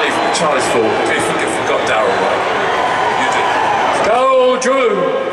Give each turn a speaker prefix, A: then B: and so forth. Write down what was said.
A: Charlie's fault. We forgot Darryl, right? You did.
B: Go, Drew!